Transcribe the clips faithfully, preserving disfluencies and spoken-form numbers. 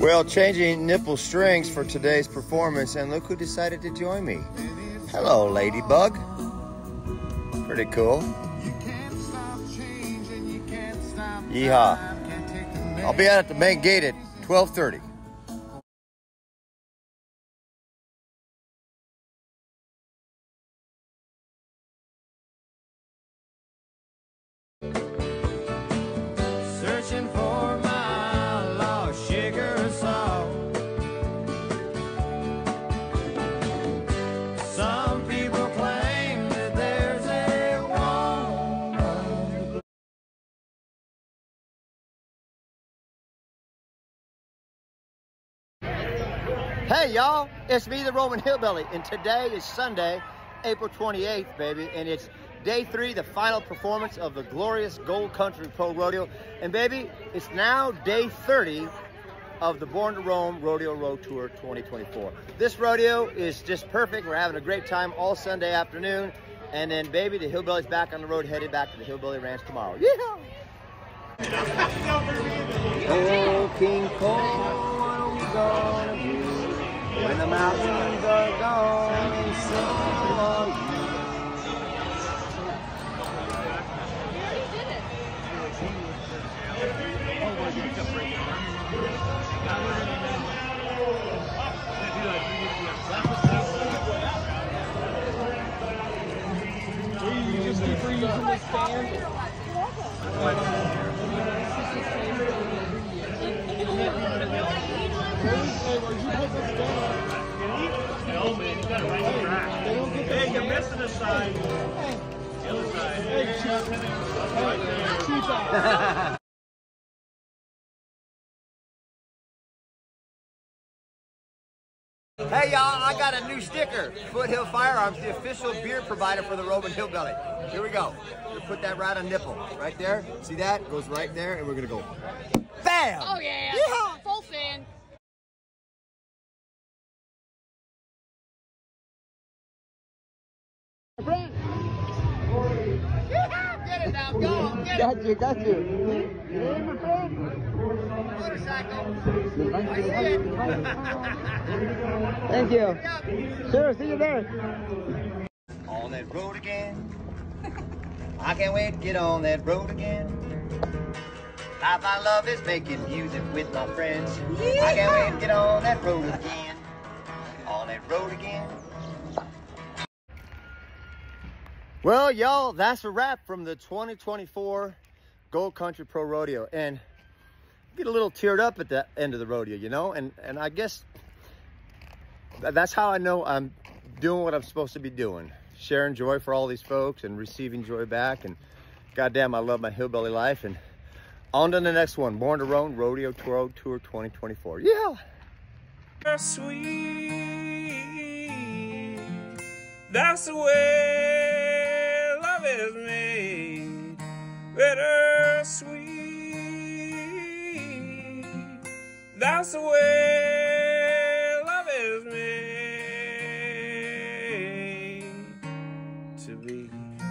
Well, changing nipple strings for today's performance, and look who decided to join me. Hello, Ladybug. Pretty cool. Yeehaw. I'll be out at the main gate at twelve thirty. Searching for my lost sugar salt. Some people claim that there's a woman. Hey y'all, it's me, the Roman Hillbilly, and today is Sunday, April twenty-eighth, baby, and it's day three, the final performance of the glorious Gold Country Pro Rodeo. And baby, it's now day thirty of the Born to Roam Rodeo Road Tour twenty twenty-four. This rodeo is just perfect. We're having a great time all Sunday afternoon. And then baby, the Hillbilly's back on the road, headed back to the Hillbilly Ranch tomorrow. Yeehaw! Oh, King Cole, what are we gonna do when the mountains are gone and sing for you? You just keep reusing this stand. Hey, you're missing a side. The other side. Hey, Chief. Hey y'all, I got a new sticker. Foothill Firearms, the official beer provider for the Roman Hillbilly. Here we go. We'll put that right on nipple. Right there. See that? Goes right there, and we're gonna go bam! Oh yeah! Yeehaw! Full fan. Get it now, go! Get it! Got you, got you. Motorcycle. Thank you. Sure, see you there. On that road again. I can't wait to get on that road again. Life I love is making music with my friends. I can't wait to get on that road again. On that road again. Well, y'all, that's a wrap from the twenty twenty-four Gold Country Pro Rodeo. And get a little teared up at the end of the rodeo, you know? And, and I guess that's how I know I'm doing what I'm supposed to be doing. Sharing joy for all these folks and receiving joy back. And goddamn, I love my hillbilly life. And on to the next one, Born to Roam Rodeo Tour Tour twenty twenty-four. Yeah! Sweet, that's the way love is made. Bitter sweet, that's the way love is made to be.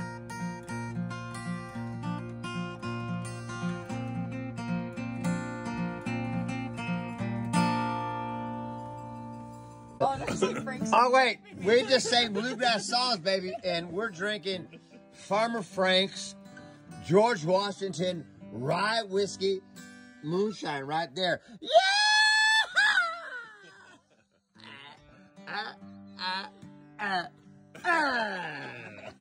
Oh, wait, we just sang bluegrass songs, baby, and we're drinking Farmer Frank's George Washington rye whiskey moonshine right there. Yeah! Ah, ah, ah, ah.